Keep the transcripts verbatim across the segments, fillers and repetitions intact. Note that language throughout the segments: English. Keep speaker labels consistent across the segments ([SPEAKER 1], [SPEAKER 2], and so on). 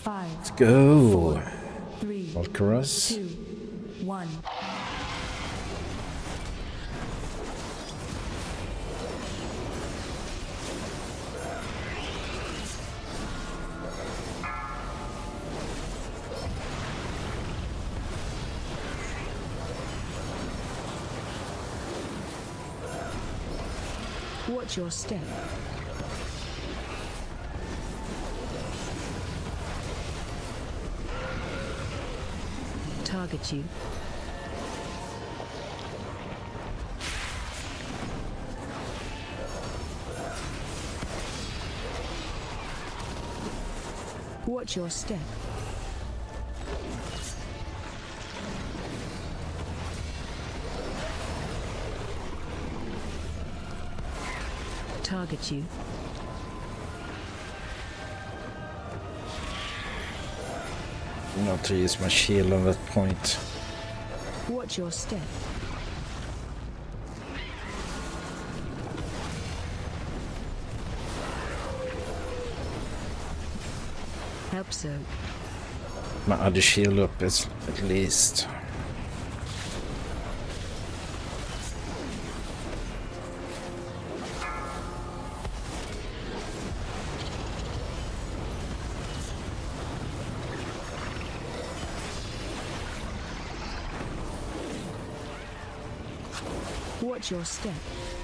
[SPEAKER 1] Five.
[SPEAKER 2] Let's go.
[SPEAKER 1] Four, three.
[SPEAKER 2] Valkyras.
[SPEAKER 1] Two. One. Watch your step. Target you. Watch your step. Target you.
[SPEAKER 2] Not to use my shield on that point.
[SPEAKER 1] Watch your step. Help so.
[SPEAKER 2] My other shield up is at least.
[SPEAKER 1] Watch your step.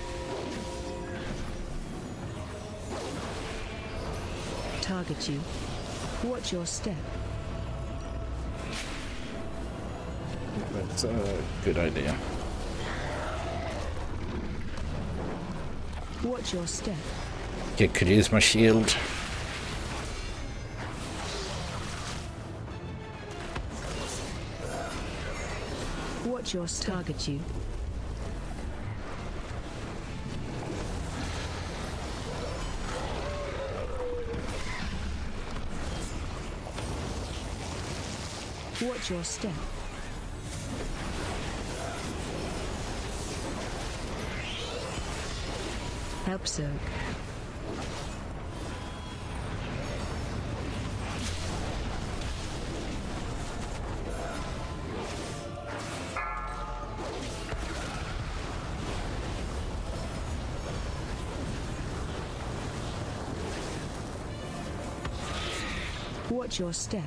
[SPEAKER 1] Target you. Watch your step.
[SPEAKER 2] That's a good idea.
[SPEAKER 1] Watch your step.
[SPEAKER 2] Okay, could use my shield.
[SPEAKER 1] Watch your step. Target you. Watch your step. Help so. Watch your step.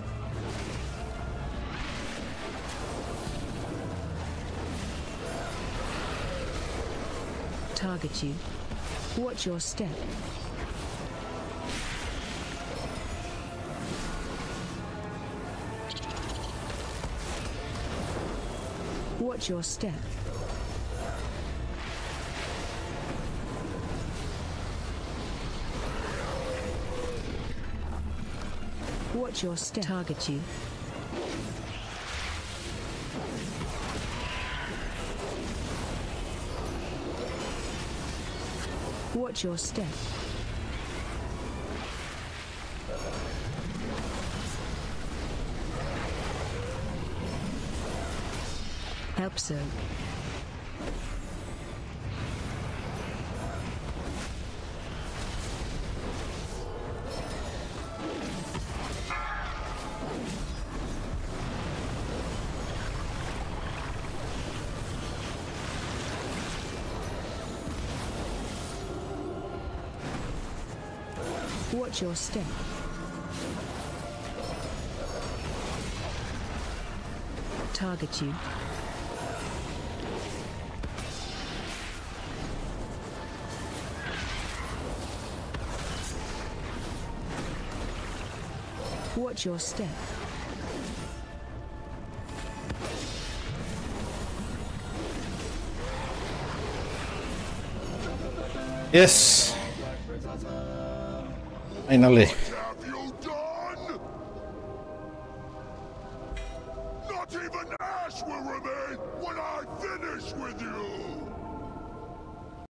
[SPEAKER 1] Target you. Watch your step. Watch your step. Watch your step. Target you. Watch your step. Help so. Watch your step. Target you. Watch your step.
[SPEAKER 2] Yes. Finally.